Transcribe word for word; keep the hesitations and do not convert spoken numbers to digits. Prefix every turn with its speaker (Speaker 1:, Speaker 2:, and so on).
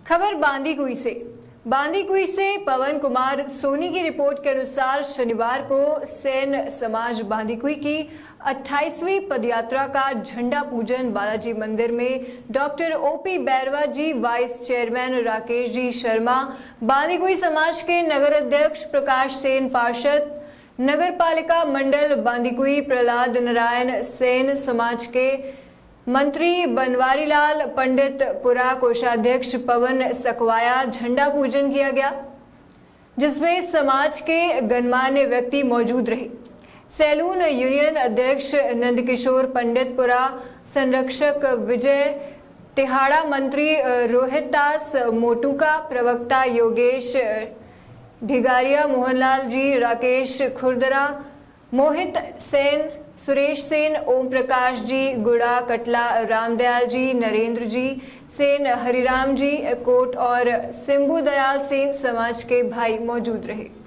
Speaker 1: खबर बांदीकुई से। बांदीकुई से पवन कुमार सोनी की रिपोर्ट के अनुसार शनिवार को सेन समाज बांदीकुई की अट्ठाईसवीं पदयात्रा का झंडा पूजन बालाजी मंदिर में doctor OP Bairwa ji, vice chairman Rakesh ji Sharma, Bandikui समाज के नगर अध्यक्ष प्रकाश सेन, पार्षद नगर पालिका मंडल बांदीकुई प्रहलाद नारायण सेन, समाज के मंत्री बनवारी लाल पंडित, पुरा कोषाध्यक्ष पवन सकवाया झंडा पूजन किया गया, जिसमें समाज के गणमान्य व्यक्ति मौजूद रहे। सैलून यूनियन अध्यक्ष नंदकिशोर पंडित, पुरा संरक्षक विजय तिहाड़ा, मंत्री रोहित दास मोटूका, प्रवक्ता योगेश ढिगारिया, मोहनलाल जी, राकेश खुरदरा, मोहित सेन, सुरेश सेन, ओम प्रकाश जी गुड़ा, कटला रामदयाल जी, नरेंद्र जी सेन, हरिराम जी कोट और सिंबू दयाल सेन समाज के भाई मौजूद रहे।